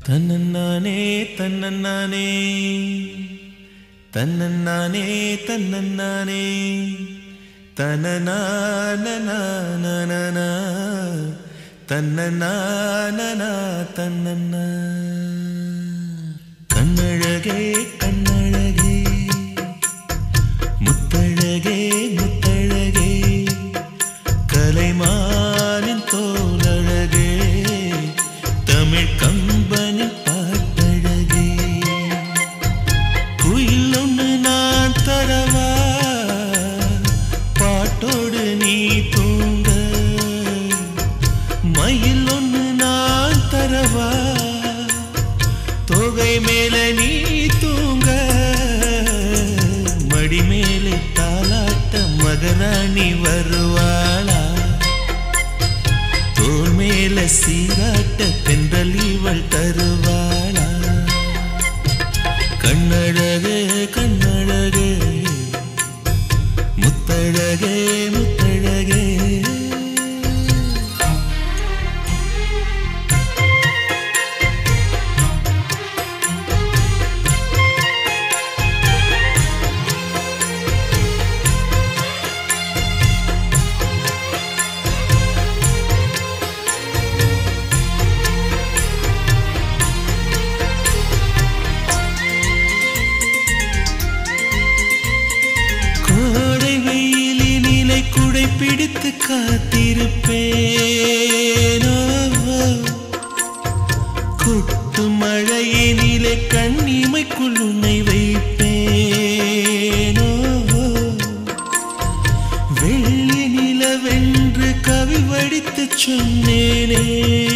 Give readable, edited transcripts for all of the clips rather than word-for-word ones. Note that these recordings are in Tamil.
தன்னன்னானே தன்னன்னானே தன்னன்னானே தன்னன்னானே தன்னனானனானனா தன்னனானனா தன்னன்னா கண்ணழகே கண்ணழகே முத்தழகே முத்தழகே கலைமானின் தோலழகே தமிழ் கம்பனின் பாட்டழகே குயில் ஒன்று நான் தரவா பாட்டோடு நீ தூங்க மயில் ஒன்று நான் தரவா தொகை மேல நீ தூங்க மடி மேலே தாலாட்ட மகராணி வருவாளா தோள் மேல சீராட்ட தென்றல் இவள் தருவாளா கண்ணழகே கண்ணழகே முத்தழகே முத்தழகே பிடித்து காத்திருப்பேனோ கொட்டு மழையினிலே கண்ணிமைக்குள் உன்னை வைப்பேனோ வெள்ளி நிலவென்று கவி வடித்து சொன்னேனே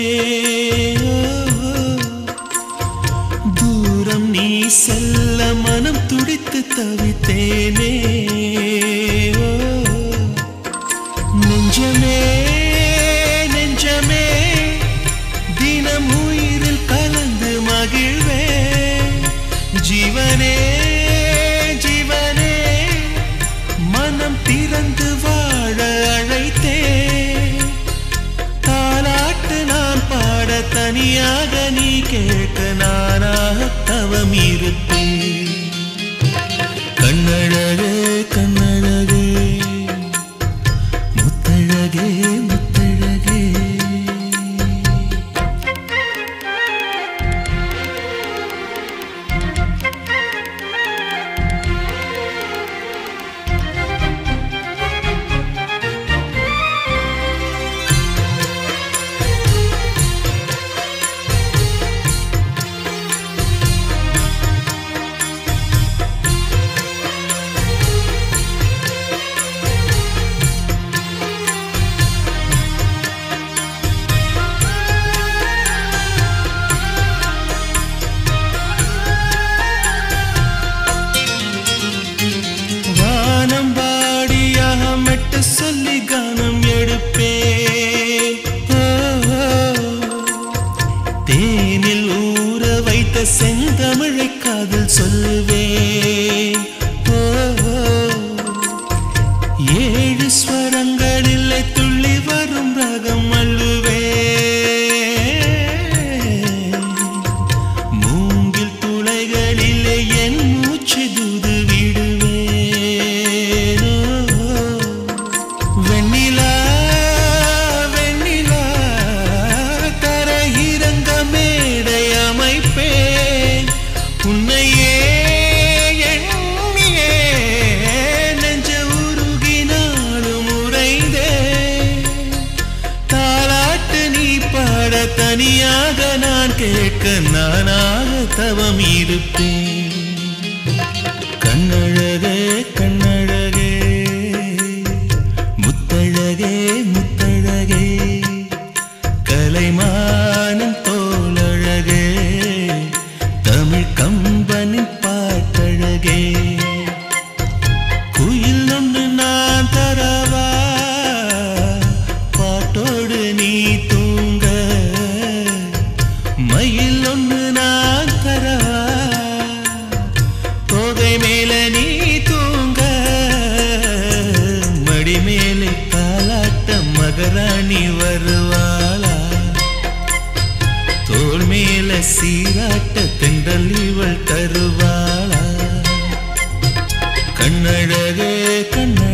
தூரம் நீ செல்ல மனம் துடித்து தவித்தேனே நெஞ்சமே நெஞ்சமே தினம் உயிரில் கலந்து மகிழ்வே ஜீவனே ஜீவனே மனம் திறந்து வாழ அழைத்தே தாலாட்டு நான் பாட தனியாக நீ கேட்க நானாக தவம் இருப்பேன் கண்ணழகே கண்ணழகே முத்தழகே முத்தழகே சொல்லி கானம் எடுப்பே தேனில் ஊற வைத்த செந்தமிழை காதல் சொல்லுவேன் ஏழு ஸ்வரங்களில் துள்ளி வரும் ரகம் அள்ளுவே மூங்கில் துளைகளிலே என் மூச்சு தூது விடுவே வெண்ணிலா வெண்ணிலா தரையிறங்க மேடை அமைப்பேன் உன்னையே எண்ணியே நெஞ்ச உருகினாலும் உறைந்தே தாலாட்டு நீ பாட தனியாக நான் கேட்க நானாக தவம் இருப்பேன் கண்ணழகே கண்ணழகே முத்தழகே முத்தழகே கலைமானின் தோலழகே தமிழ் கம்பனின் பாட்டழகே குயில் ஒன்று நான் தரவா பாட்டோடு நீ தூங்க மயில் ஒன்று நான் தரவா தொகை மேல நீ தூங்க மடி மேலே தாலாட்ட மகராணி வருவாளா தோ தோள் மேல சீராட்ட தென்றல் இவள் தருவாளா கண்ணழகே கண்ண